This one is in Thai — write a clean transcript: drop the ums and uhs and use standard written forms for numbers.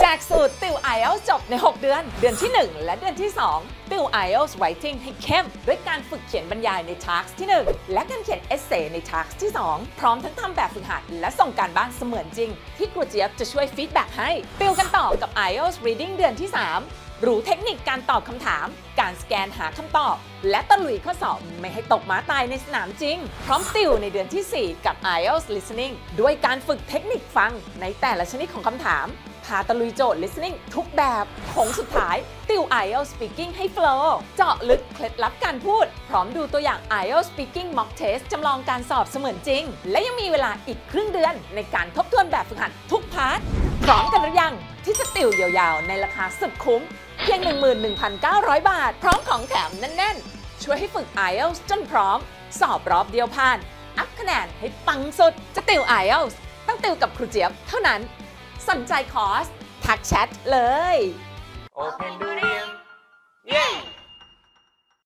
กสูตรติว IELTS จบใน 6 เดือน เดือนที่ 1 และเดือนที่ 2 ติว IELTS Writing ให้เข้มด้วยการฝึกเขียนบรรยายใน Task ที่ 1 และการเขียน Essay ใน Task ที่ 2 พร้อมทั้งทำแบบฝึกหัดและส่งการบ้านเสมือนจริงที่ครูเจี๊ยบจะช่วยฟีดแบ็กให้ติวกันต่อกับ IELTS Reading เดือนที่ 3 รู้เทคนิคการตอบคำถามการสแกนหาคำตอบและตะลุยข้อสอบไม่ให้ตกม้าตายในสนามจริงพร้อมติวในเดือนที่ 4 กับ IELTS Listening ด้วยการฝึกเทคนิคฟังในแต่ละชนิดของคำถามพาตะลุยโจทย์ listening ทุกแบบของสุดท้ายติว IELTS Speaking ให้ flow เจาะลึกเคล็ดลับการพูดพร้อมดูตัวอย่าง IELTS Speaking Mock Test จำลองการสอบเสมือนจริงและยังมีเวลาอีกครึ่งเดือนในการทบทวนแบบฝึกหัดทุกพาร์ทพร้อมกันหรือยังที่จะติวยาวๆในราคาสุดคุ้มเพียง 11,900 บาทพร้อมของแถมแน่นๆช่วยให้ฝึก IELTS จนพร้อมสอบรอบเดียวผ่านอัพคะแนนให้ปังสุดจะติว IELTS ต้องติวกับครูเจี๊ยบเท่านั้นสนใจคอร์สทักแชทเลย Open